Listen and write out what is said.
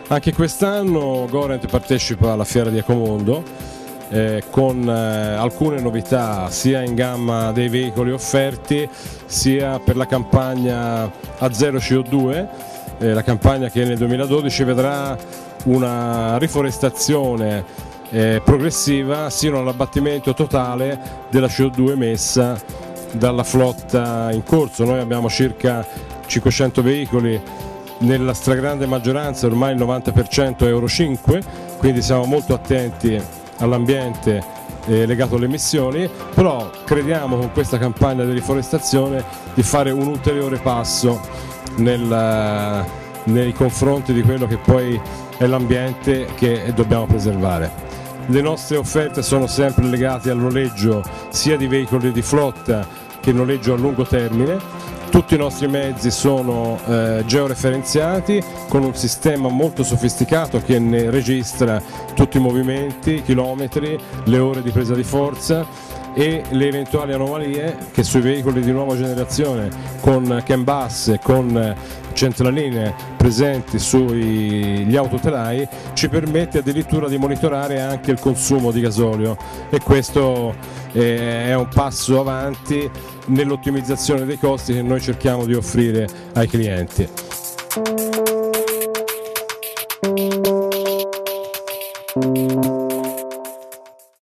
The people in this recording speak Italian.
Anche quest'anno Gorent partecipa alla Fiera di Ecomondo con alcune novità sia in gamma dei veicoli offerti sia per la campagna a zero CO2, la campagna che nel 2012 vedrà una riforestazione progressiva sino all'abbattimento totale della CO2 emessa dalla flotta in corso. Noi abbiamo circa 500 veicoli, nella stragrande maggioranza ormai il 90% è Euro 5, quindi siamo molto attenti all'ambiente legato alle emissioni, però crediamo con questa campagna di riforestazione di fare un ulteriore passo nei confronti di quello che poi è l'ambiente che dobbiamo preservare. Le nostre offerte sono sempre legate al noleggio sia di veicoli di flotta che noleggio a lungo termine. Tutti i nostri mezzi sono georeferenziati con un sistema molto sofisticato che ne registra tutti i movimenti, i chilometri, le ore di presa di forza e le eventuali anomalie che sui veicoli di nuova generazione con CAN bus e con centraline presenti sugli autotelai ci permette addirittura di monitorare anche il consumo di gasolio, e questo è un passo avanti nell'ottimizzazione dei costi che noi cerchiamo di offrire ai clienti.